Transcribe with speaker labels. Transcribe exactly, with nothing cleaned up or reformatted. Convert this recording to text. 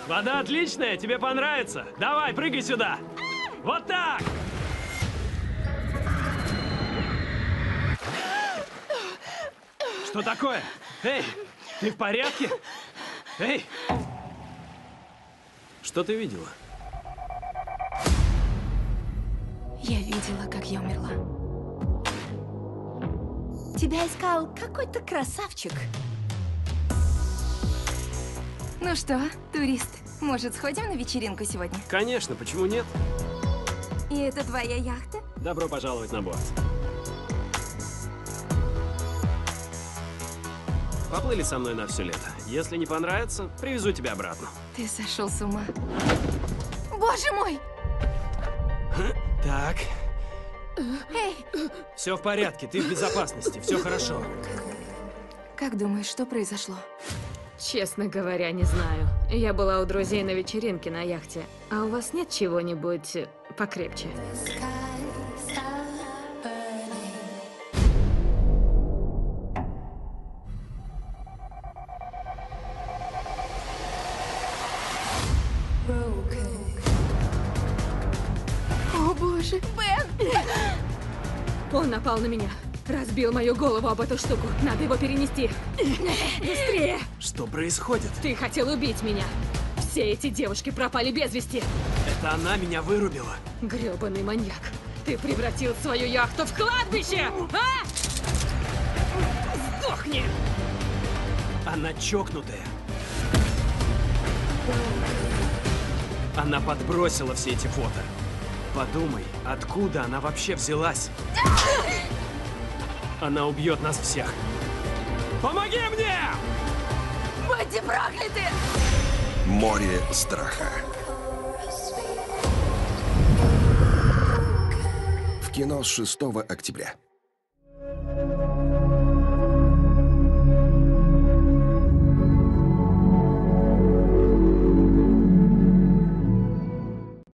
Speaker 1: Вода отличная, тебе понравится. Давай, прыгай сюда. Вот так! Что такое? Эй, ты в порядке? Эй! Что ты видела?
Speaker 2: Я видела, как я умерла. Тебя искал какой-то красавчик. Ну что, турист, может, сходим на вечеринку сегодня?
Speaker 1: Конечно, почему нет?
Speaker 2: И это твоя яхта?
Speaker 1: Добро пожаловать на борт. Поплыли со мной на все лето. Если не понравится, привезу тебя обратно.
Speaker 2: Ты сошел с ума. Боже мой!
Speaker 1: Так.
Speaker 2: Эй!
Speaker 1: Все в порядке, ты в безопасности, все хорошо.
Speaker 2: Как думаешь, что произошло?
Speaker 3: Честно говоря, не знаю. Я была у друзей на вечеринке на яхте. А у вас нет чего-нибудь покрепче?
Speaker 2: О боже, Бен!
Speaker 3: Он напал на меня. Разбил мою голову об эту штуку. Надо его перенести. Быстрее!
Speaker 1: Что происходит?
Speaker 3: Ты хотел убить меня. Все эти девушки пропали без вести.
Speaker 1: Это она меня вырубила.
Speaker 3: Грёбаный маньяк. Ты превратил свою яхту в кладбище! А? Сдохни!
Speaker 1: Она чокнутая. Она подбросила все эти фото. Подумай, откуда она вообще взялась? Она убьет нас всех. Помоги мне!
Speaker 2: Будьте прокляты!
Speaker 4: Море страха. В кино с шестого октября.